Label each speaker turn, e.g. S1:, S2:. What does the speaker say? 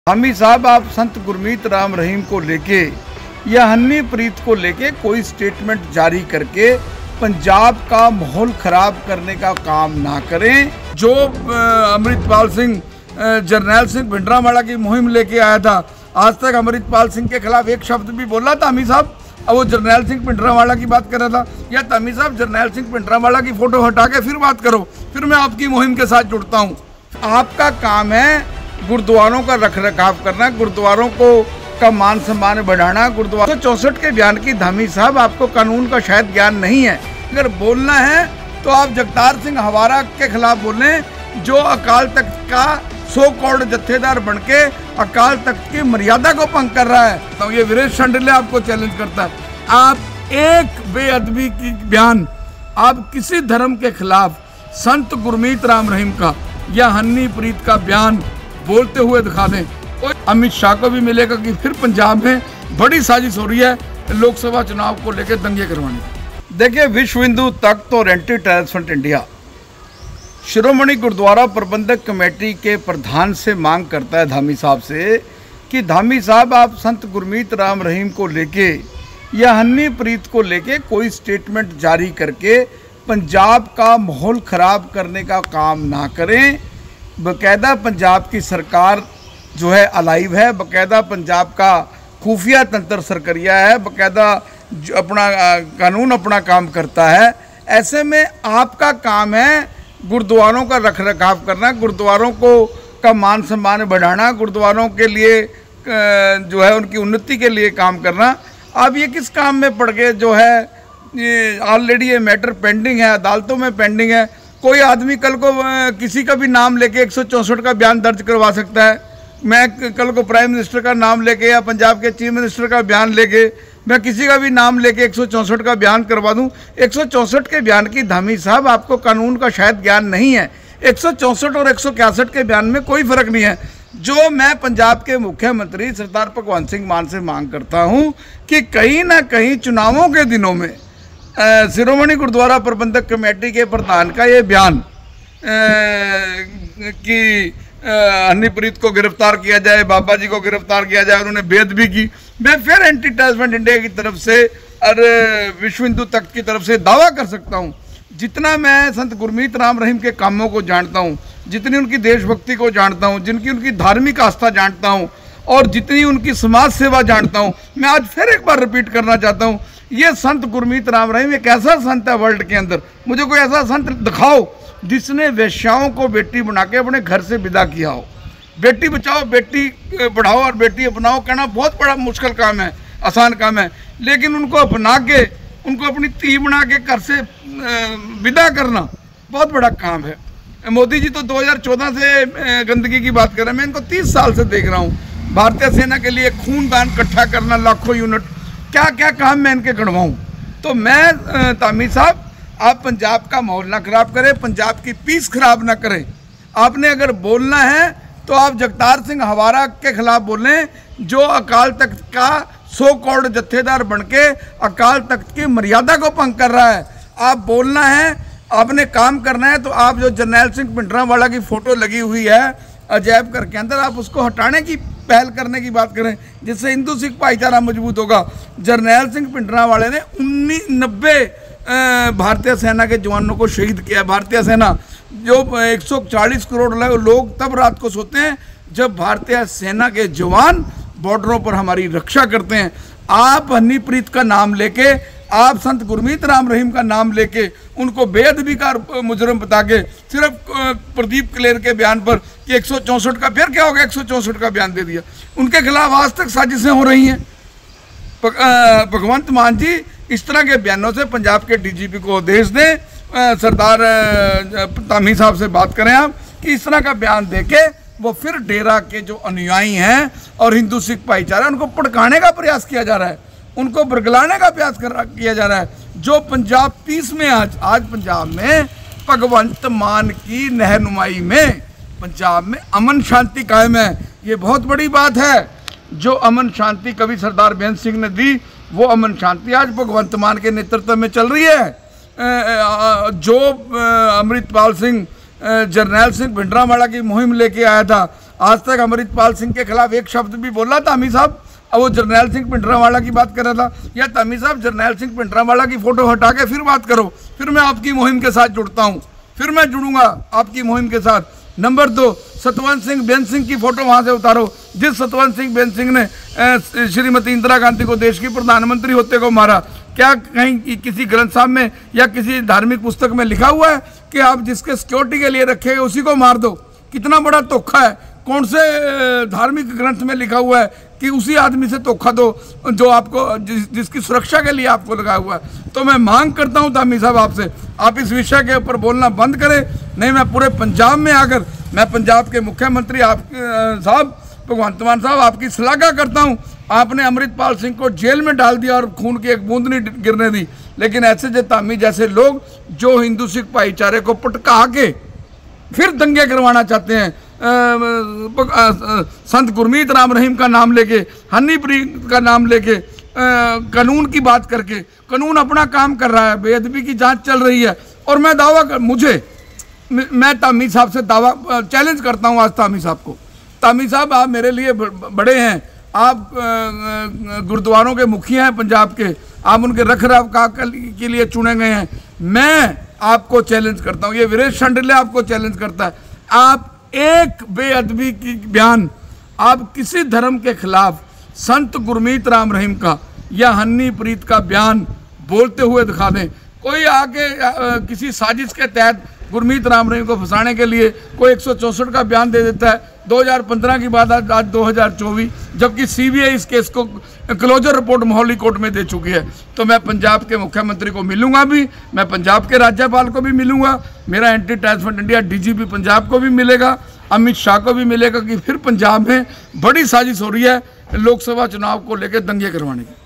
S1: धामी साहब, आप संत गुरमीत राम रहीम को लेके या हनीप्रीत को लेके कोई स्टेटमेंट जारी करके पंजाब का माहौल खराब करने का काम ना करें। जो अमृतपाल सिंह जरनैल सिंह भिंडरांवाला की मुहिम लेके आया था, आज तक अमृतपाल सिंह के खिलाफ एक शब्द भी बोला धामी साहब? अब वो जरनैल सिंह भिंडरांवाला की बात कर रहा था। या धामी साहब, जरनैल सिंह भिंडरांवाला की फोटो हटा के फिर बात करो, फिर मैं आपकी मुहिम के साथ जुड़ता हूँ। आपका काम है गुरुद्वारों का रख रखाव करना, गुरुद्वारों को का मान सम्मान बढ़ाना। गुरुद्वारा 64 के बयान की धामी साहब, आपको कानून का शायद ज्ञान नहीं है। अगर बोलना है तो आप जगतार सिंह हवारा के खिलाफ बोलें, जो अकाल तख्त का सो कॉल्ड जत्थेदार बनके अकाल तख्त की मर्यादा को भंग कर रहा है। तो ये वीरेश शांडिल्य आपको चैलेंज करता है। आप एक बेअदबी की बयान आप किसी धर्म के खिलाफ संत गुरमीत राम रहीम का या हनीप्रीत का बयान बोलते हुए दिखा दें, और अमित शाह को भी मिलेगा कि फिर पंजाब में बड़ी साजिश हो रही है लोकसभा चुनाव को लेकर दंगे करवाने की। देखिए, विश्व हिंदू तख्त और anti terror front India Shiromani Gurdwara Prabandhak committee के प्रधान से मांग करता है धामी साहब से कि धामी साहब, आप संत गुरमीत राम रहीम को लेके या हनीप्रीत को लेके कोई स्टेटमेंट जारी करके पंजाब का माहौल खराब करने का काम ना करें। बाकायदा पंजाब की सरकार जो है अलाइव है, बाकायदा पंजाब का खुफिया तंत्र सरकरिया है, बाकायदा अपना कानून अपना काम करता है। ऐसे में आपका काम है गुरुद्वारों का रख रखाव करना, गुरुद्वारों को का मान सम्मान बढ़ाना, गुरुद्वारों के लिए जो है उनकी उन्नति के लिए काम करना। आप ये किस काम में पड़ गए? जो है ये ऑलरेडी ये मैटर पेंडिंग है, अदालतों में पेंडिंग है। कोई आदमी कल को किसी का भी नाम लेके 164 का बयान दर्ज करवा सकता है। मैं कल को प्राइम मिनिस्टर का नाम लेके या पंजाब के चीफ मिनिस्टर का बयान लेके मैं किसी का भी नाम लेके 164 का बयान करवा दूं। 164 के बयान की धामी साहब, आपको कानून का शायद ज्ञान नहीं है। 164 और 161 के बयान में कोई फर्क नहीं है। जो मैं पंजाब के मुख्यमंत्री सरदार भगवंत सिंह मान से मांग करता हूं कि कहीं ना कहीं चुनावों के दिनों में शिरोमणि गुरुद्वारा प्रबंधक कमेटी के प्रधान का ये बयान कि हनीप्रीत को गिरफ्तार किया जाए, बाबा जी को गिरफ्तार किया जाए, उन्होंने बेअदबी की। मैं फिर एंटी टेरर फ्रंट इंडिया की तरफ से और विश्व हिंदू तख्त की तरफ से दावा कर सकता हूं, जितना मैं संत गुरमीत राम रहीम के कामों को जानता हूं, जितनी उनकी देशभक्ति को जानता हूं, जिनकी उनकी धार्मिक आस्था जानता हूं और जितनी उनकी समाज सेवा जानता हूं, मैं आज फिर एक बार रिपीट करना चाहता हूं, ये संत गुरमीत राम रहीम एक ऐसा संत है वर्ल्ड के अंदर, मुझे कोई ऐसा संत दिखाओ जिसने वेश्याओं को बेटी बना के अपने घर से विदा किया हो। बेटी बचाओ, बेटी बढ़ाओ और बेटी अपनाओ कहना बहुत बड़ा मुश्किल काम है, आसान काम है, लेकिन उनको अपना के उनको अपनी धी बना के घर से विदा करना बहुत बड़ा काम है। मोदी जी तो 2014 से गंदगी की बात कर रहे हैं, मैं इनको 30 साल से देख रहा हूँ। भारतीय सेना के लिए खूनदान इकट्ठा करना, लाखों यूनिट, क्या क्या काम मैं इनके गढ़वाऊँ। तो मैं धामी साहब, आप पंजाब का माहौल ना खराब करें, पंजाब की पीस खराब ना करें। आपने अगर बोलना है तो आप जगतार सिंह हवारा के खिलाफ बोलें, जो अकाल तख्त का सो कॉल्ड जत्थेदार बनके अकाल तख्त की मर्यादा को भंग कर रहा है। आप बोलना है, आपने काम करना है, तो आप जो जरनैल सिंह भिंडरांवाला की फोटो लगी हुई है अजैब घर के अंदर, आप उसको हटाने की पहल करने की बात करें, जिससे हिंदू सिख भाईचारा मजबूत होगा। जरनैल सिंह भिंडरांवाले ने 1990 भारतीय सेना के जवानों को शहीद किया। भारतीय सेना जो 140 करोड़ लोग तब रात को सोते हैं जब भारतीय सेना के जवान बॉर्डरों पर हमारी रक्षा करते हैं। आप हनीप्रीत का नाम लेके, आप संत गुरमीत राम रहीम का नाम लेके उनको बेअदबी का मुजरम बता के सिर्फ प्रदीप क्लेर के बयान पर कि 164 का, फिर क्या होगा 164 का बयान दे दिया, उनके खिलाफ आज तक साजिशें हो रही हैं। भगवंत मान जी इस तरह के बयानों से पंजाब के डीजीपी को आदेश दें, सरदार धामी साहब से बात करें आप कि इस तरह का बयान देके वो फिर डेरा के जो अनुयायी हैं और हिंदू सिख भाईचारा, उनको भड़काने का प्रयास किया जा रहा है, उनको बरगलाने का प्रयास किया जा रहा है। जो पंजाब पीस में आज पंजाब में भगवंत मान की रहनुमाई में पंजाब में अमन शांति कायम है, ये बहुत बड़ी बात है। जो अमन शांति कभी सरदार बेअंत सिंह ने दी, वो अमन शांति आज भगवंत मान के नेतृत्व में चल रही है। जो अमृतपाल सिंह जरनैल सिंह भिंडरांवाला की मुहिम लेके आया था, आज तक अमृतपाल सिंह के खिलाफ एक शब्द भी बोला था धामी साहब? अब वो जरनैल सिंह भिंडरांवाला की बात कर रहा था। या धामी साहब जरनैल सिंह भिंडरांवाला की फोटो हटा के फिर बात करो, फिर मैं आपकी मुहिम के साथ जुड़ता हूँ, फिर मैं जुड़ूंगा आपकी मुहिम के साथ। नंबर 2, सतवंत सिंह बेन सिंह की फोटो वहाँ से उतारो, जिस सतवंत सिंह बेन सिंह ने श्रीमती इंदिरा गांधी को देश की प्रधानमंत्री होते को मारा। क्या कहीं किसी ग्रंथ साहब में या किसी धार्मिक पुस्तक में लिखा हुआ है कि आप जिसके सिक्योरिटी के लिए रखे उसी को मार दो? कितना बड़ा धोखा है। कौन से धार्मिक ग्रंथ में लिखा हुआ है कि उसी आदमी से धोखा दो जो आपको जिसकी सुरक्षा के लिए आपको लगा हुआ है? तो मैं मांग करता हूं धामी साहब आपसे, आप इस विषय के ऊपर बोलना बंद करें, नहीं मैं पूरे पंजाब में आकर मैं पंजाब के मुख्यमंत्री आप साहब भगवंत मान साहब आपकी श्लाघा करता हूं। आपने अमृतपाल सिंह को जेल में डाल दिया और खून की एक बूंद नहीं गिरने दी, लेकिन ऐसे धामी जैसे लोग जो हिंदू सिख भाईचारे को पटका के फिर दंगे करवाना चाहते हैं, संत गुरमीत राम रहीम का नाम लेके, हनीप्रीत का नाम लेके, कानून की बात करके, कानून अपना काम कर रहा है, बेअदबी की जांच चल रही है, और मैं मैं धामी साहब से दावा चैलेंज करता हूं आज धामी साहब को। धामी साहब आप मेरे लिए बड़े हैं, आप गुरुद्वारों के मुखिया हैं पंजाब के, आप उनके रख रखाव के लिए चुने गए हैं। मैं आपको चैलेंज करता हूं, ये वीरेश शांडिल्य आपको चैलेंज करता है, आप एक बेअदबी की बयान आप किसी धर्म के खिलाफ संत गुरमीत राम रहीम का या हनीप्रीत का बयान बोलते हुए दिखा दें। कोई आके किसी साजिश के तहत गुरमीत राम रहीम को फंसाने के लिए कोई 164 का बयान दे देता है 2015 की बात आज 2024, जबकि सीबीआई इस केस को क्लोजर रिपोर्ट मोहाली कोर्ट में दे चुकी है। तो मैं पंजाब के मुख्यमंत्री को मिलूंगा भी, मैं पंजाब के राज्यपाल को भी मिलूंगा, मेरा anti transfer India DGP Punjab को भी मिलेगा, अमित शाह को भी मिलेगा कि फिर पंजाब में बड़ी साजिश हो रही है लोकसभा चुनाव को लेकर दंगे करवाने की।